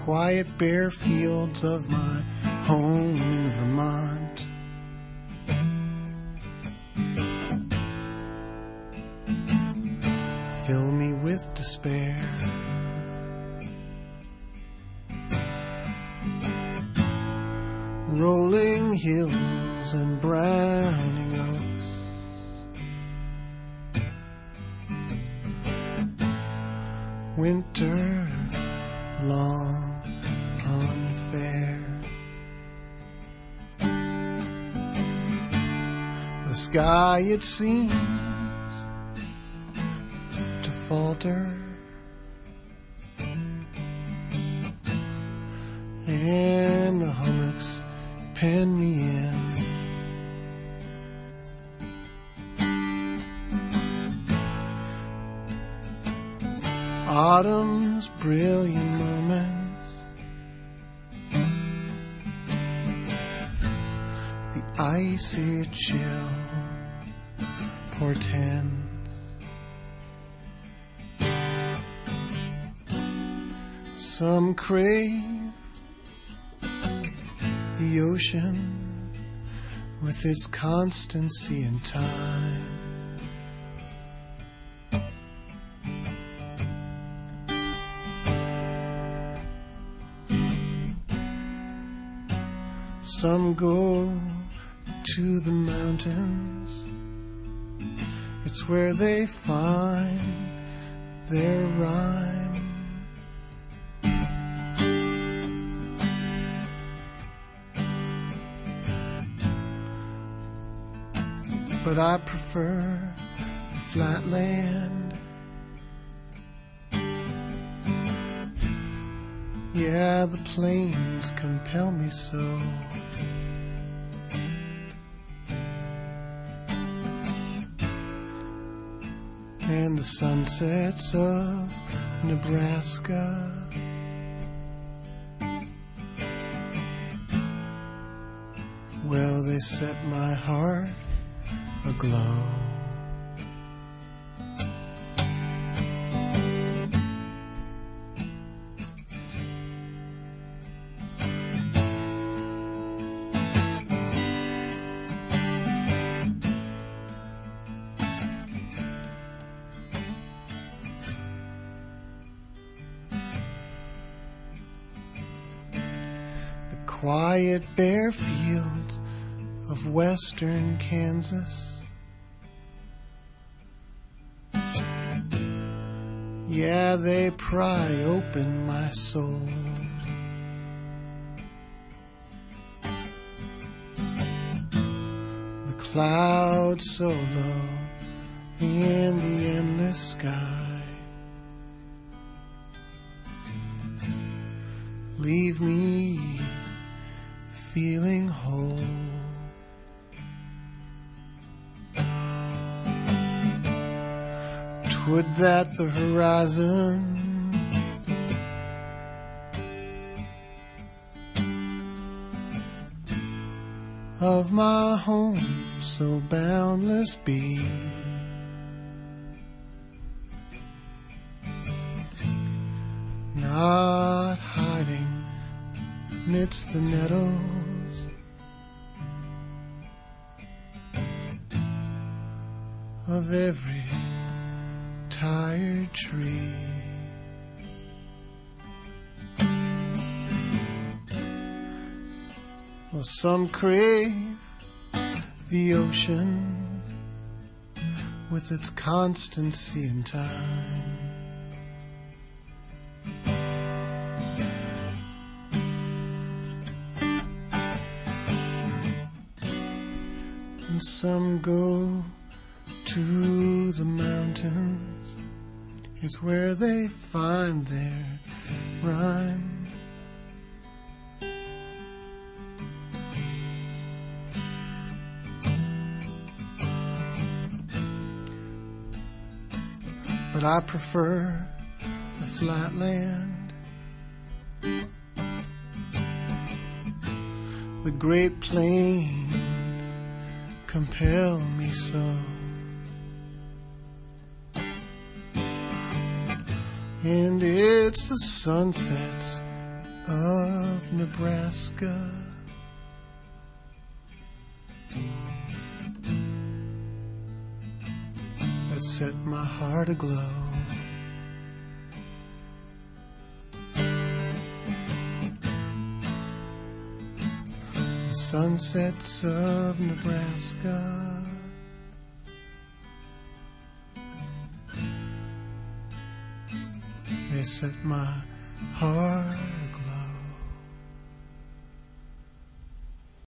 quiet bare fields of my home in Vermont. Fill me with despair. Rolling hills and browning oaks, winter long unfair. The sky, it seems to falter, and the hummocks pen me in. Autumn's brilliant moments, the icy chill portends. Some crave the ocean with its constancy and time. Some go to the mountains, it's where they find their rhyme. But I prefer the flatland. Yeah, the plains compel me so. And the sunsets of Nebraska, well, they set my heart aglow. The quiet bare fields of western Kansas, yeah, they pry open my soul. The clouds so low in the endless sky leave me feeling whole. Would that the horizon of my home so boundless be, not hiding midst the nettles of every tired tree. Well, some crave the ocean with its constancy and time. And some go to the mountains, it's where they find their rhyme. But I prefer the flatland. The Great Plains compel me so. And it's the sunsets of Nebraska. That set my heart aglow. The sunsets of Nebraska, they set my heart